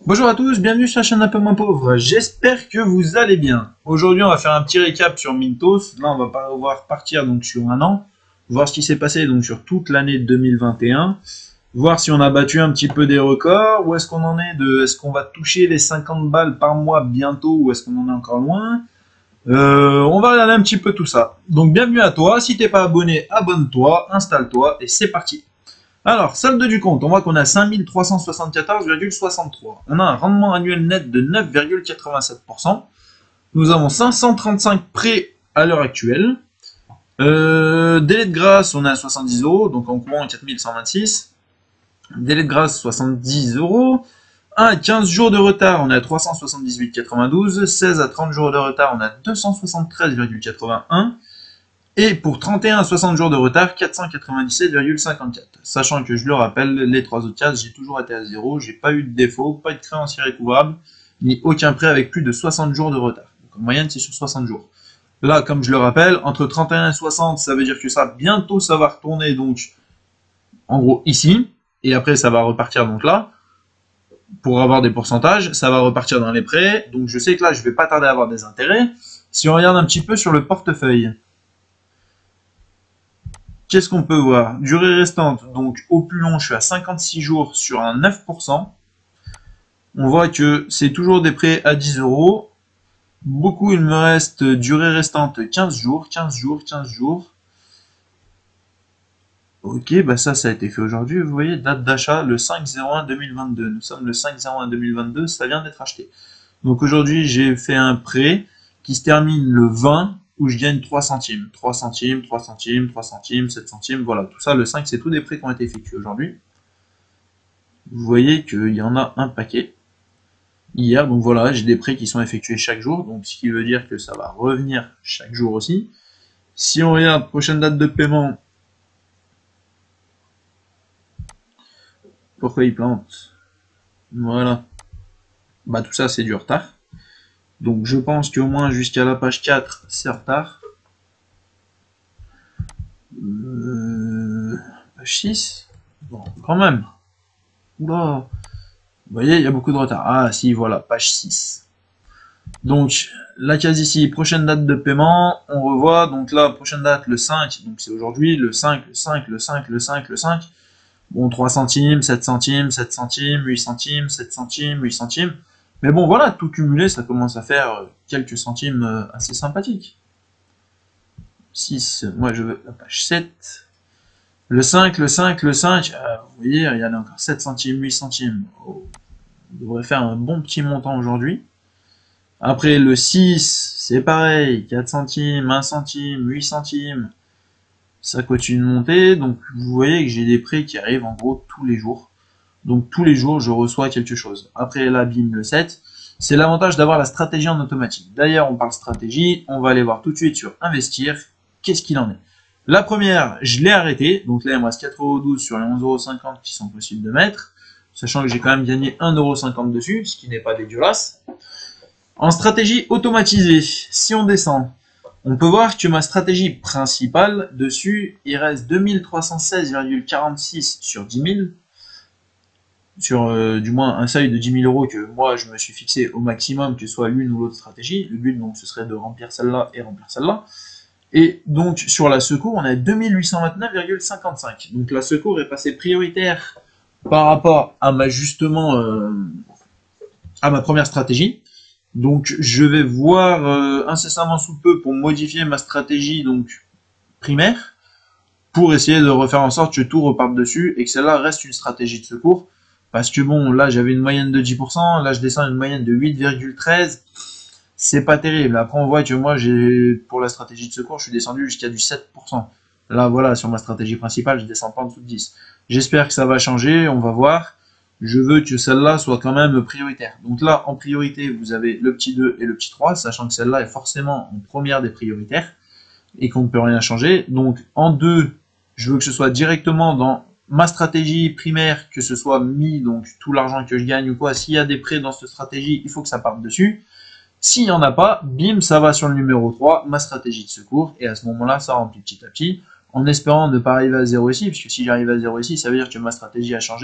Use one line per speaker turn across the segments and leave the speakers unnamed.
Bonjour à tous, bienvenue sur la chaîne Un peu moins pauvre. J'espère que vous allez bien. Aujourd'hui, on va faire un petit récap sur Mintos. Là, on va pouvoir partir donc sur un an, voir ce qui s'est passé donc sur toute l'année 2021, voir si on a battu un petit peu des records, où est-ce qu'on en est est-ce qu'on va toucher les 50 balles par mois bientôt, ou est-ce qu'on en est encore loin. On va regarder un petit peu tout ça. Donc, bienvenue à toi. Si t'es pas abonné, abonne-toi, installe-toi et c'est parti. Alors, solde du compte, on voit qu'on a 5374,63. On a un rendement annuel net de 9,87%. Nous avons 535 prêts à l'heure actuelle. Délai de grâce, on est à 70 euros, donc en courant 4126. Délai de grâce, 70 euros. 1 à 15 jours de retard, on est à 378,92. 16 à 30 jours de retard, on est à 273,81. Et pour 31 à 60 jours de retard, 497,54. Sachant que je le rappelle, les trois autres cases, j'ai toujours été à zéro, j'ai pas eu de défaut, pas de créance irrécouvrable, ni aucun prêt avec plus de 60 jours de retard. Donc en moyenne, c'est sur 60 jours. Là, comme je le rappelle, entre 31 et 60, ça veut dire que ça, bientôt, ça va retourner, donc, en gros, ici. Et après, ça va repartir, donc là. Pour avoir des pourcentages, ça va repartir dans les prêts. Donc je sais que là, je vais pas tarder à avoir des intérêts. Si on regarde un petit peu sur le portefeuille, qu'est-ce qu'on peut voir? Durée restante, donc au plus long, je suis à 56 jours sur un 9%. On voit que c'est toujours des prêts à 10 euros. Beaucoup, il me reste durée restante 15 jours, 15 jours, 15 jours. Ok, bah ça a été fait aujourd'hui. Vous voyez, date d'achat le 5/01/2022. Nous sommes le 5/01/2022, ça vient d'être acheté. Donc aujourd'hui, j'ai fait un prêt qui se termine le 20 où je gagne 3 centimes. 3 centimes, 3 centimes, 3 centimes, 7 centimes, voilà. Tout ça, le 5, c'est tous des prêts qui ont été effectués aujourd'hui. Vous voyez qu'il y en a un paquet hier. Donc voilà, j'ai des prêts qui sont effectués chaque jour. Donc ce qui veut dire que ça va revenir chaque jour aussi. Si on regarde prochaine date de paiement, pourquoi il plante? Voilà. Bah tout ça, c'est du retard. Donc je pense qu'au moins jusqu'à la page 4, c'est retard. Page 6. Bon, quand même. Oula. Vous voyez, il y a beaucoup de retard. Ah si, voilà, page 6. Donc, la case ici, prochaine date de paiement, on revoit, donc là, prochaine date, le 5, donc c'est aujourd'hui, le 5, le 5, le 5, le 5, le 5. Bon, 3 centimes, 7 centimes, 7 centimes, 8 centimes, 7 centimes, 8 centimes. Mais bon, voilà, tout cumulé, ça commence à faire quelques centimes assez sympathiques. 6, moi je veux la page 7. Le 5, le 5, le 5, vous voyez, regardez encore 7 centimes, 8 centimes. Oh, on devrait faire un bon petit montant aujourd'hui. Après le 6, c'est pareil, 4 centimes, 1 centime, 8 centimes. Ça continue de monter, donc vous voyez que j'ai des prêts qui arrivent en gros tous les jours. Donc tous les jours, je reçois quelque chose. Après là, bim, le 7. C'est l'avantage d'avoir la stratégie en automatique. D'ailleurs, on parle stratégie, on va aller voir tout de suite sur investir. Qu'est-ce qu'il en est? La première, je l'ai arrêtée. Donc là, il me reste 4,12 € sur les 11,50 € qui sont possibles de mettre. Sachant que j'ai quand même gagné 1,50 € dessus, ce qui n'est pas dégueulasse. En stratégie automatisée, si on descend, on peut voir que ma stratégie principale, dessus, il reste 2316,46 sur 10 000. Sur du moins un seuil de 10 000 € que moi je me suis fixé au maximum, que ce soit l'une ou l'autre stratégie. Le but donc ce serait de remplir celle-là et remplir celle-là. Et donc sur la secours, on a 2829,55. Donc la secours est passée prioritaire par rapport à ma à ma première stratégie. Donc je vais voir incessamment sous peu pour modifier ma stratégie donc primaire, pour essayer de refaire en sorte que tout reparte dessus et que celle-là reste une stratégie de secours. Parce que bon, là j'avais une moyenne de 10%, là je descends à une moyenne de 8,13. C'est pas terrible. Après on voit que moi pour la stratégie de secours, je suis descendu jusqu'à du 7%. Là voilà, sur ma stratégie principale, je descends pas en dessous de 10. J'espère que ça va changer, on va voir. Je veux que celle-là soit quand même prioritaire. Donc là, en priorité, vous avez le petit 2 et le petit 3, sachant que celle-là est forcément en première des prioritaires et qu'on ne peut rien changer. Donc en 2, je veux que ce soit directement dans ma stratégie primaire, que ce soit mis, donc tout l'argent que je gagne ou quoi. S'il y a des prêts dans cette stratégie, il faut que ça parte dessus. S'il n'y en a pas, bim, ça va sur le numéro 3, ma stratégie de secours, et à ce moment-là, ça remplit petit à petit, en espérant ne pas arriver à 0 ici, puisque si j'arrive à 0 ici, ça veut dire que ma stratégie a changé.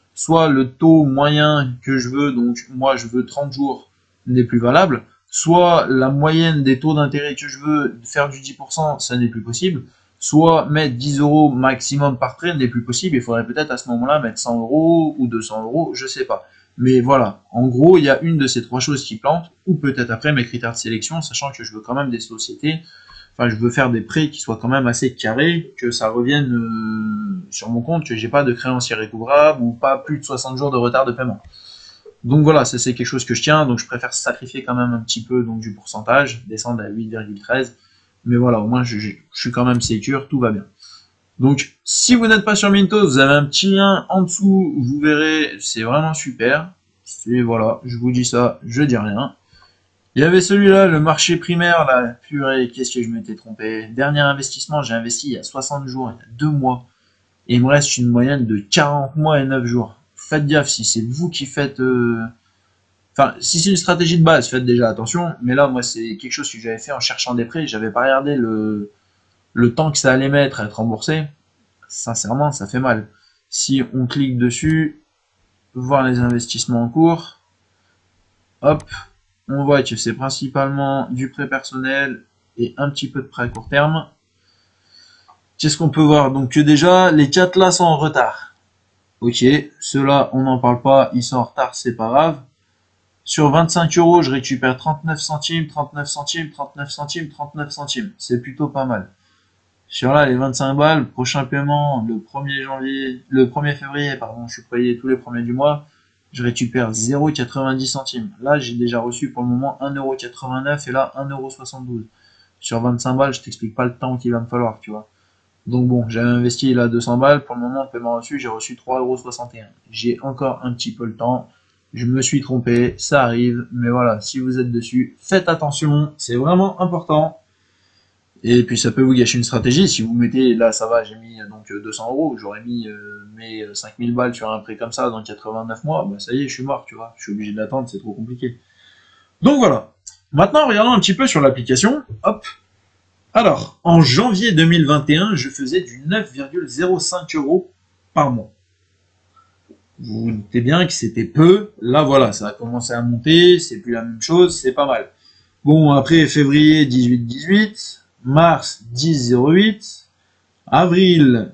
soit le taux moyen que je veux, donc moi je veux 30 jours, n'est plus valable, soit la moyenne des taux d'intérêt que je veux faire du 10%, ça n'est plus possible, soit mettre 10 euros maximum par trade n'est plus possible, il faudrait peut-être à ce moment-là mettre 100 euros ou 200 euros, je sais pas. Mais voilà, en gros, il y a une de ces trois choses qui plante, ou peut-être après mes critères de sélection, sachant que je veux quand même des sociétés, enfin je veux faire des prêts qui soient quand même assez carrés, que ça revienne sur mon compte, que j'ai pas de créanciers recouvrable ou pas plus de 60 jours de retard de paiement. Donc voilà, ça c'est quelque chose que je tiens, donc je préfère sacrifier quand même un petit peu donc du pourcentage, descendre à 8,13, mais voilà, au moins je suis quand même sécure, tout va bien. Donc si vous n'êtes pas sur Mintos, vous avez un petit lien en dessous, vous verrez, c'est vraiment super. Et voilà, je vous dis ça, je dis rien. Il y avait celui-là, le marché primaire, là, purée, qu'est-ce que je m'étais trompé. Dernier investissement, j'ai investi il y a 60 jours, il y a 2 mois, et il me reste une moyenne de 40 mois et 9 jours. Faites gaffe, si c'est vous qui faites... Enfin, si c'est une stratégie de base, faites déjà attention. Mais là, moi, c'est quelque chose que j'avais fait en cherchant des prêts. J'avais pas regardé le temps que ça allait mettre à être remboursé. Sincèrement, ça fait mal. Si on clique dessus, voir les investissements en cours, hop, on voit que c'est principalement du prêt personnel et un petit peu de prêt à court terme. Qu'est-ce qu'on peut voir? Donc que déjà, les 4 là sont en retard. Ok, ceux-là, on n'en parle pas, ils sont en retard, c'est pas grave. Sur 25 euros, je récupère 39 centimes, 39 centimes, 39 centimes, 39 centimes. C'est plutôt pas mal. Sur là, les 25 balles, prochain paiement, le 1er janvier, le 1er février, pardon, je suis payé tous les premiers du mois, je récupère 0,90 centimes. Là, j'ai déjà reçu pour le moment 1,89€ et là 1,72€. Sur 25 balles, je t'explique pas le temps qu'il va me falloir, tu vois. Donc bon, j'avais investi là 200 balles, pour le moment, le paiement reçu, j'ai reçu 3,61€. J'ai encore un petit peu le temps. Je me suis trompé, ça arrive, mais voilà, si vous êtes dessus, faites attention, c'est vraiment important. Et puis ça peut vous gâcher une stratégie, si vous mettez, là ça va, j'ai mis donc 200 euros, j'aurais mis mes 5000 balles sur un prêt comme ça dans 89 mois, bah ça y est, je suis mort, tu vois, je suis obligé d'attendre, c'est trop compliqué. Donc voilà. Maintenant, regardons un petit peu sur l'application, hop. Alors, en janvier 2021, je faisais du 9,05 euros par mois. Vous vous doutez bien que c'était peu. Là, voilà, ça a commencé à monter. C'est plus la même chose. C'est pas mal. Bon, après, février, 18,18. Mars, 10,08. Avril,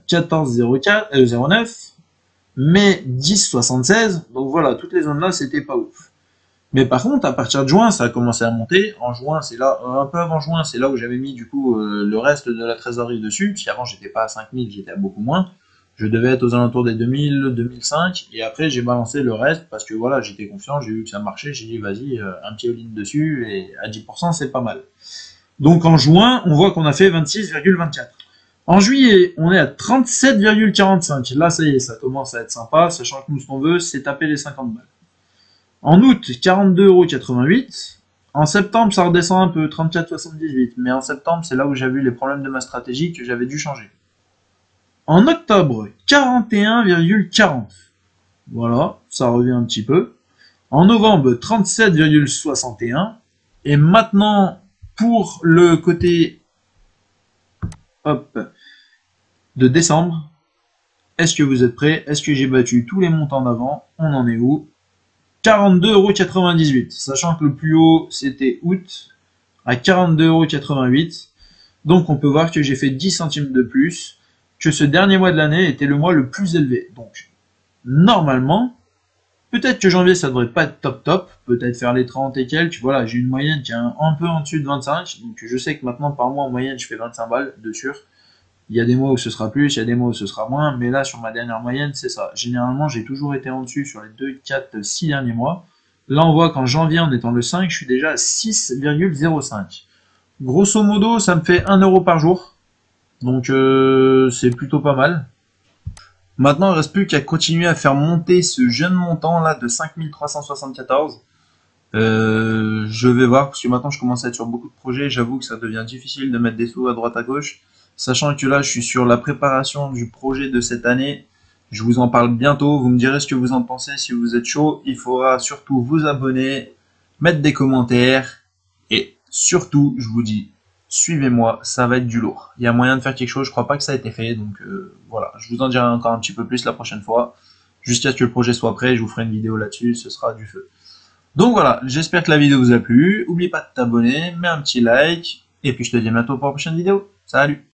14,09. Mai, 10,76. Donc voilà, toutes les zones-là, c'était pas ouf. Mais par contre, à partir de juin, ça a commencé à monter. En juin, c'est là, un peu avant juin, c'est là où j'avais mis du coup le reste de la trésorerie dessus. Puis avant, j'étais pas à 5000, j'étais à beaucoup moins. Je devais être aux alentours des 2000, 2005. Et après, j'ai balancé le reste parce que voilà, j'étais confiant, j'ai vu que ça marchait. J'ai dit, vas-y, un petit all-in dessus. Et à 10%, c'est pas mal. Donc en juin, on voit qu'on a fait 26,24. En juillet, on est à 37,45. Là, ça y est, ça commence à être sympa. Sachant que nous, ce qu'on veut, c'est taper les 50 balles. En août, 42,88 €. En septembre, ça redescend un peu, 34,78 €. Mais en septembre, c'est là où j'ai vu les problèmes de ma stratégie que j'avais dû changer. En octobre, 41,40 €. Voilà, ça revient un petit peu. En novembre, 37,61 €. Et maintenant, pour le côté hop, de décembre, est-ce que vous êtes prêts? Est-ce que j'ai battu tous les montants d'avant? On en est où? 42,98 €. Sachant que le plus haut, c'était août, à 42,88 €. Donc on peut voir que j'ai fait 10 centimes de plus, que ce dernier mois de l'année était le mois le plus élevé. Donc, normalement, peut-être que janvier, ça devrait pas être top top, peut-être faire les 30 et quelques. Voilà, j'ai une moyenne qui est un peu en dessus de 25, donc je sais que maintenant, par mois, en moyenne, je fais 25 balles, de sûr. Il y a des mois où ce sera plus, il y a des mois où ce sera moins, mais là, sur ma dernière moyenne, c'est ça. Généralement, j'ai toujours été en dessus sur les 2, 4, 6 derniers mois. Là, on voit qu'en janvier, en étant le 5, je suis déjà à 6,05. Grosso modo, ça me fait 1 € par jour. Donc, c'est plutôt pas mal. Maintenant, il ne reste plus qu'à continuer à faire monter ce jeune montant là de 5374. Je vais voir, parce que maintenant, je commence à être sur beaucoup de projets. J'avoue que ça devient difficile de mettre des sous à droite à gauche. Sachant que là, je suis sur la préparation du projet de cette année. Je vous en parle bientôt. Vous me direz ce que vous en pensez si vous êtes chaud. Il faudra surtout vous abonner, mettre des commentaires. Et surtout, je vous dis, suivez-moi, ça va être du lourd. Il y a moyen de faire quelque chose. Je crois pas que ça a été fait. Donc voilà, je vous en dirai encore un petit peu plus la prochaine fois. jusqu'à ce que le projet soit prêt, je vous ferai une vidéo là-dessus, ce sera du feu. Donc voilà, j'espère que la vidéo vous a plu. N'oublie pas de t'abonner, mets un petit like, et puis je te dis à bientôt pour la prochaine vidéo. Salut!